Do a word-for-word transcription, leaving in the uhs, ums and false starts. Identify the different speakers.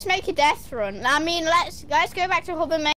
Speaker 1: make a death run. I mean, let's let's go back to hub and make